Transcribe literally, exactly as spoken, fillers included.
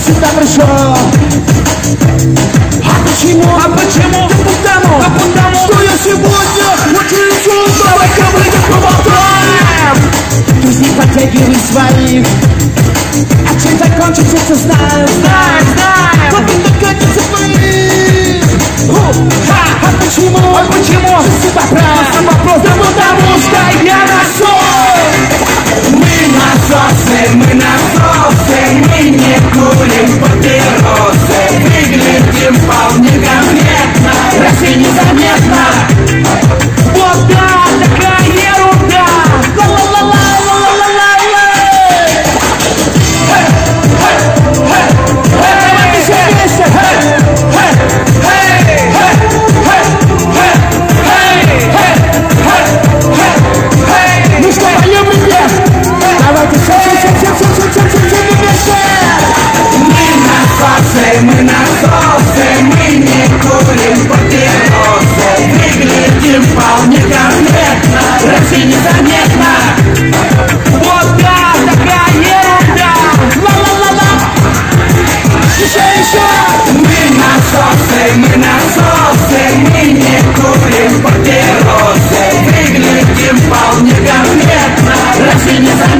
сюда пришел. А почему? А почему? Да потому, Да потому, что я сегодня очень ушел. Давай-ка выйдем поболтаем. Друзей подтягивай своих. А чем закончится, все знаем. Знаем, знаем. Вот и докатится твоих. А почему? А почему? Все вопрос, вопрос, да потому что я нашел. Мы насосы, мы насосы, мы не курим папиросы, выглядим вполне конкретно, разве незаметно? Вот да, такая ерунда. Давайте все вместе. Ну что, поем ребят? Давайте все, все, все, все, все, все, все, все вместе. Мы насосы, мы насосы, мы не курим папиросы, выглядим вполне конкретно, разве незаметно? Вот да, такая ерунда. Ла-ла-ла-ла. Еще, еще. Мы насосы, мы насосы, мы не курим папиросы, выглядим вполне конкретно, разве незаметно?